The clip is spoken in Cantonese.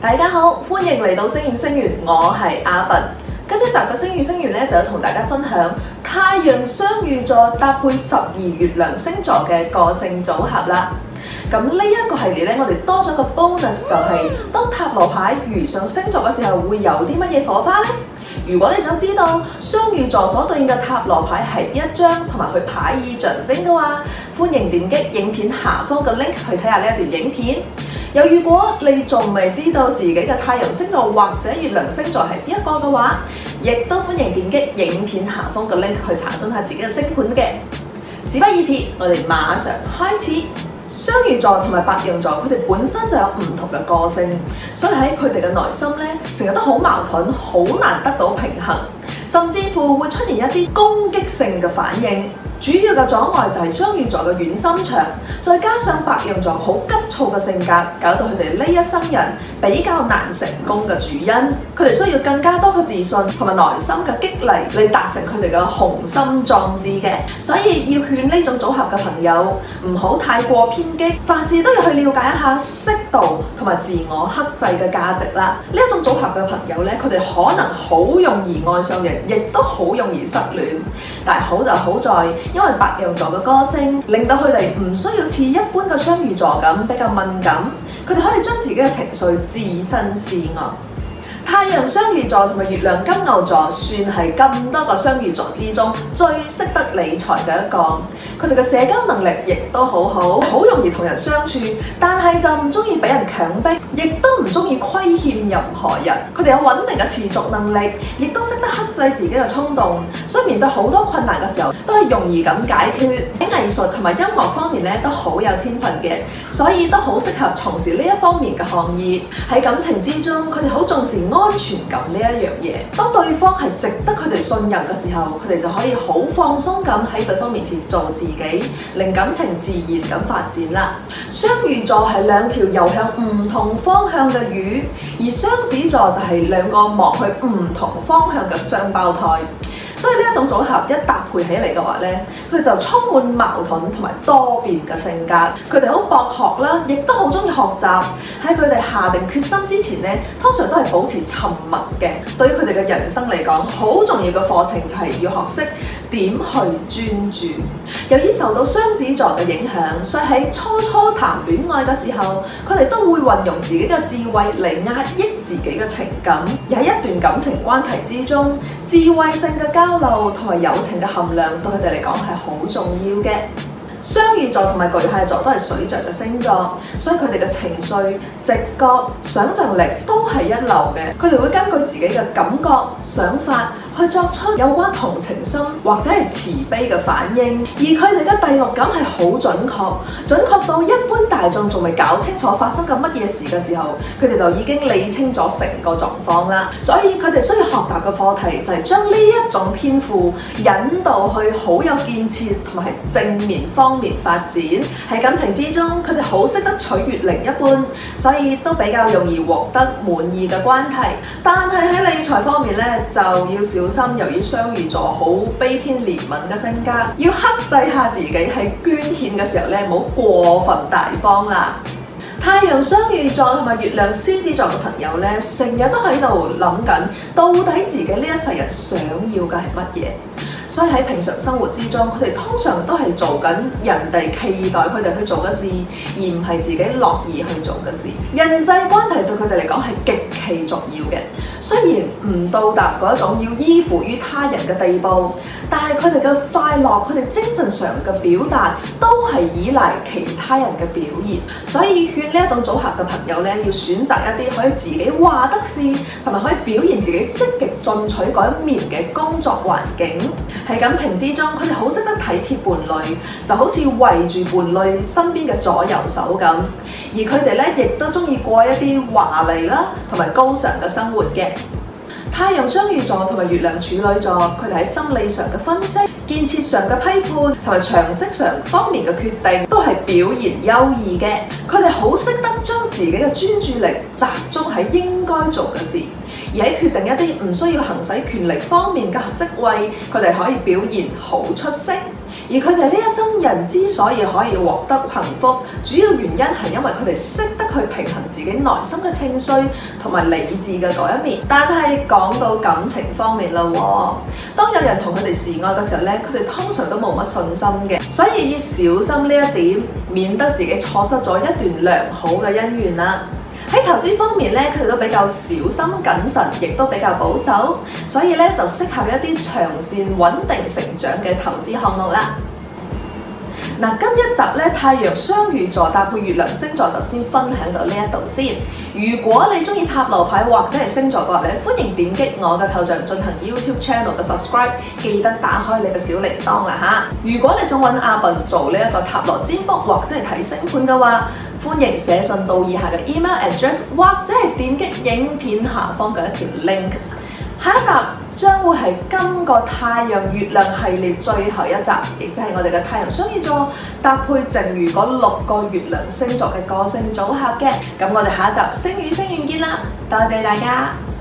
大家好，歡迎嚟到星語星語，我係阿笨。今一集嘅星語星語咧，就要同大家分享太陽雙魚座搭配12月亮星座嘅個性組合啦。咁呢一個系列咧，我哋多咗個 bonus 就係當塔羅牌遇上星座嘅時候，會有啲乜嘢火花呢？如果你想知道雙魚座所對應嘅塔羅牌係邊一張，同埋佢牌意象徵嘅話，歡迎點擊影片下方嘅 link 去睇下呢一段影片。又如果你仲未知道自己嘅太陽星座或者月亮星座係邊一個嘅話，亦都歡迎點擊影片下方嘅 link 去查詢下自己嘅星盤嘅。事不宜遲，我哋馬上開始。雙魚座同埋白羊座，佢哋本身就有唔同嘅個性，所以喺佢哋嘅內心咧，成日都好矛盾，好難得到平衡，甚至乎會出現一啲攻擊性嘅反應。主要嘅阻礙就係雙魚座嘅軟心腸，再加上白羊座好急躁嘅性格，搞到佢哋呢一生人比較難成功嘅主因。佢哋需要更加多嘅自信同埋內心嘅激勵嚟達成佢哋嘅雄心壯志嘅。所以要勸呢種組合嘅朋友唔好太過偏激，凡事都要去了解一下適度同埋自我克制嘅價值啦。呢一種組合嘅朋友咧，佢哋可能好容易愛上人，亦都好容易失戀。但係好就好在，因為白羊座嘅個性令到佢哋唔需要似一般嘅雙魚座咁比較敏感，佢哋可以將自己嘅情緒置身事外。太陽雙魚座同埋月亮金牛座算係咁多個雙魚座之中最識得理財嘅一個，佢哋嘅社交能力亦都好好，好容易同人相處，但係就唔中意俾人強迫，亦都唔中意虧欠任何人。佢哋有穩定嘅持續能力，亦都識得克制自己嘅衝動，所以面對好多困難嘅時候都係容易咁解決。喺藝術同埋音樂方面咧都好有天分嘅，所以都好適合從事呢一方面嘅行業。喺感情之中，佢哋好重視安全感呢一樣嘢，當對方係值得佢哋信任嘅時候，佢哋就可以好放鬆咁喺對方面前做自己，令感情自然咁發展啦。雙魚座係兩條游向唔同方向嘅魚，而雙子座就係兩個望去唔同方向嘅雙胞胎。所以呢一種組合一搭配起嚟嘅話咧，佢哋就充滿矛盾同埋多變嘅性格。佢哋好博學啦，亦都好中意學習。喺佢哋下定決心之前咧，通常都係保持沉默嘅。對於佢哋嘅人生嚟講，好重要嘅課程就係要學識點去專注。由於受到雙子座嘅影響，所以喺初談戀愛嘅時候，佢哋都會運用自己嘅智慧嚟壓抑自己嘅情感。而喺一段感情關係之中，智慧性嘅交流同埋友情嘅含量對佢哋嚟講係好重要嘅。雙魚座同埋巨蟹座都係水象嘅星座，所以佢哋嘅情緒、直覺、想像力都係一流嘅。佢哋會根據自己嘅感覺、想法去作出有關同情心或者係慈悲嘅反應，而佢哋嘅第六感係好準確到一般大眾仲未搞清楚發生緊乜嘢事嘅時候，佢哋就已經理清咗成個狀況啦。所以佢哋需要學習嘅課題就係將呢一種天賦引導去好有建設同埋正面方面發展。喺感情之中，佢哋好識得取悅另一半，所以都比較容易獲得滿意嘅關係。但係喺理財方面咧，就要小心，由於雙魚座好悲天憐憫嘅性格，要克制下自己喺捐獻嘅時候咧，唔好過分大方啦。太陽雙魚座同埋月亮獅子座嘅朋友咧，成日都喺度諗緊，到底自己呢一世人想要嘅係乜嘢？所以喺平常生活之中，佢哋通常都係做緊人哋期待佢哋去做嘅事，而唔係自己樂意去做嘅事。人際關係對佢哋嚟講係極其重要嘅，雖然唔到達嗰一種要依附於他人嘅地步，但係佢哋嘅快樂、佢哋精神上嘅表達都係依賴其他人嘅表現。所以勸呢一種組合嘅朋友咧，要選擇一啲可以自己話得事，同埋可以表現自己積極進取嗰一面嘅工作環境。喺感情之中，佢哋好識得體貼伴侶，就好似圍住伴侶身邊嘅左右手咁。而佢哋咧，亦都中意過一啲華麗啦同埋高尚嘅生活嘅。太陽雙魚座同埋月亮處女座，佢哋喺心理上嘅分析、建設上嘅批判同埋常識上方面嘅決定，都係表現優異嘅。佢哋好識得將自己嘅專注力集中喺應該做嘅事。而喺決定一啲唔需要行使權力方面嘅職位，佢哋可以表現好出色。 而佢哋呢一生人之所以可以獲得幸福，主要原因係因為佢哋識得去平衡自己內心嘅情緒同埋理智嘅嗰一面。但係講到感情方面啦喎，當有人同佢哋示愛嘅時候咧，佢哋通常都冇乜信心嘅，所以要小心呢一點，免得自己錯失咗一段良好嘅姻緣啦。喺投資方面咧，佢哋都比較小心謹慎，亦都比較保守，所以咧就適合一啲長線穩定成長嘅投資項目啦。嗱，今一集咧太陽雙魚座搭配月亮星座就先分享到呢一度先。如果你中意塔羅牌或者係星座嘅話咧，歡迎點擊我嘅頭像進行 YouTube Channel 嘅 subscribe， 記得打開你嘅小鈴鐺啦嚇。如果你想揾阿笨做呢一個塔羅占卜或者係睇星盤嘅話，歡迎寫信到以下嘅 email address， 或者係點擊影片下方嘅一條 link。下一集將會係今個太陽月亮系列最後一集，亦即係我哋嘅太陽雙魚座搭配剩餘嗰6個月亮星座嘅個性組合嘅。咁我哋下一集星語星願見啦，多謝大家。